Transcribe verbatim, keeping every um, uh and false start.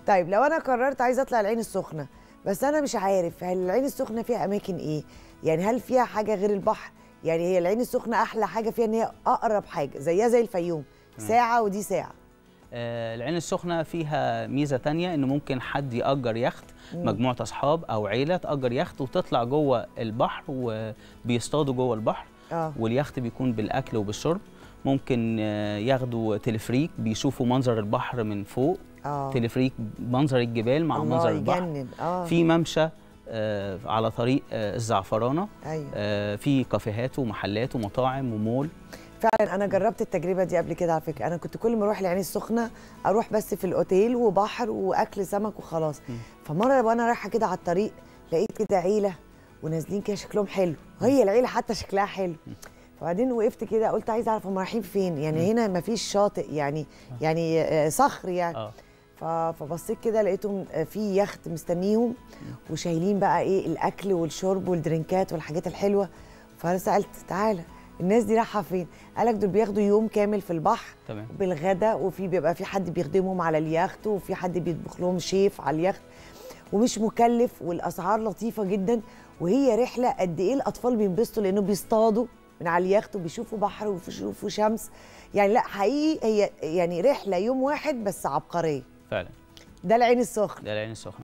طيب لو انا قررت عايزه اطلع العين السخنه، بس انا مش عارف هل العين السخنه فيها اماكن ايه؟ يعني هل فيها حاجه غير البحر؟ يعني هي العين السخنه احلى حاجه فيها ان هي اقرب حاجه، زيها زي الفيوم، ساعه ودي ساعه. آه العين السخنه فيها ميزه تانية، ان ممكن حد يأجر يخت، مم. مجموعه اصحاب او عيله تأجر يخت وتطلع جوه البحر وبيصطادوا جوه البحر. آه. واليخت بيكون بالاكل وبالشرب. ممكن آه ياخدوا تلفريك بيشوفوا منظر البحر من فوق. آه. تلفريك منظر الجبال مع منظر البحر. آه. في ممشى آه على طريق آه الزعفرانه. أيوة. آه في كافيهات ومحلات ومطاعم ومول. فعلا انا جربت التجربه دي قبل كده على فكره. انا كنت كل ما اروح العين السخنه اروح بس في الاوتيل وبحر واكل سمك وخلاص. م. فمره وانا رايحه كده على الطريق لقيت كده عيله ونازلين كده شكلهم حلو، هي العيله حتى شكلها حلو. فبعدين وقفت كده قلت عايزه اعرف هم رايحين فين، يعني هنا ما فيش شاطئ، يعني يعني صخر يعني. اه فبصيت كده لقيتهم في يخت مستنيهم وشايلين بقى ايه الاكل والشرب والدرينكات والحاجات الحلوه. فانا سالت تعالى الناس دي رايحه فين؟ قالك دول بياخدوا يوم كامل في البحر. تمام. بالغدا، وفي بيبقى في حد بيخدمهم على اليخت، وفي حد بيطبخ لهم شيف على اليخت، ومش مكلف، والاسعار لطيفه جدا. وهي رحله قد ايه الاطفال بينبسطوا لانه بيصطادوا من على اليخت وبيشوفوا بحر وبيشوفوا شمس. يعني لا حقيقي هي يعني رحله يوم واحد بس عبقريه فعلا. ده العين السخنه. ده العين السخنه.